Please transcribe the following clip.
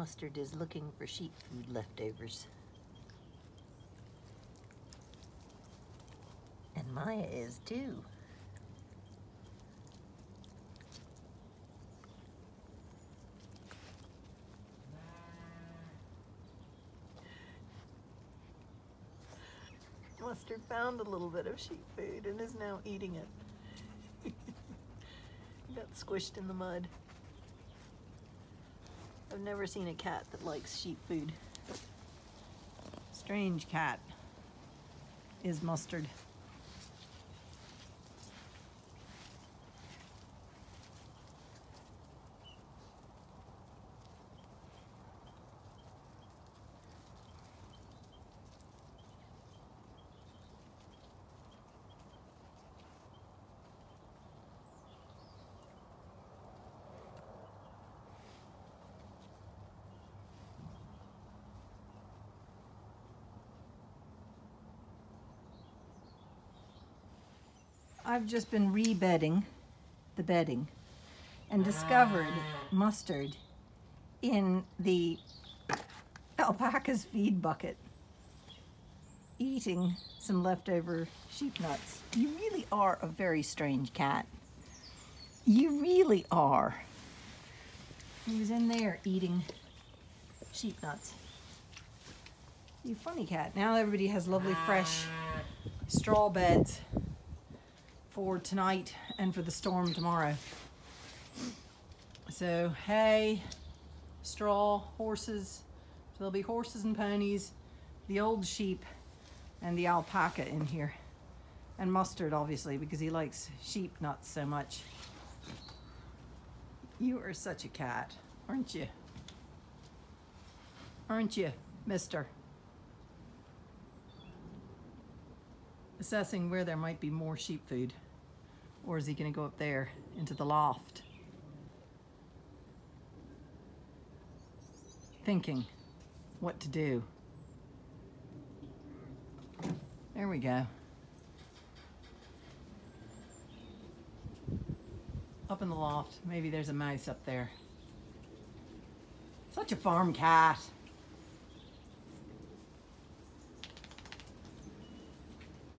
Mustard is looking for sheep food leftovers. And Maya is too. Mustard found a little bit of sheep food and is now eating it. He got squished in the mud. I've never seen a cat that likes sheep food. Strange cat is Mustard. I've just been rebedding the bedding and discovered Mustard in the alpaca's feed bucket eating some leftover sheep nuts. You really are a very strange cat. You really are. He was in there eating sheep nuts. You funny cat. Now everybody has lovely fresh straw beds for tonight and for the storm tomorrow. So hay, straw, horses. So there'll be horses and ponies, the old sheep, and the alpaca in here. And Mustard, obviously, because he likes sheep nuts so much. You are such a cat, aren't you? Aren't you, mister? Assessing where there might be more sheep food. Or is he going to go up there into the loft? Thinking what to do. There we go. Up in the loft. Maybe there's a mouse up there. Such a farm cat.